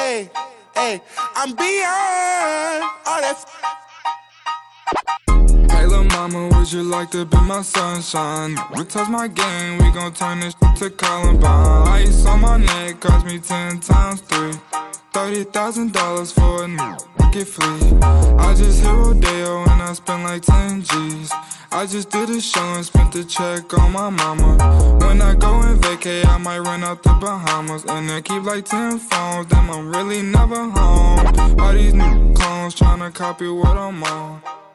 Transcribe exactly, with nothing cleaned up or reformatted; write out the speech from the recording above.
Hey, hey, I'm beyond all that. Hey lil' mama, would you like to be my sunshine? We touch my game, we gon' turn this shit to Columbine. Ice on my neck cost me ten times three. Thirty thousand dollars for a new get flea. I just hit Rodeo and I spent like ten G's. I just did a show and spent the check on my mama. When I go and vacay, I might run out the Bahamas. And then keep like ten phones, damn I'm really never home. All these new clones tryna copy what I'm on.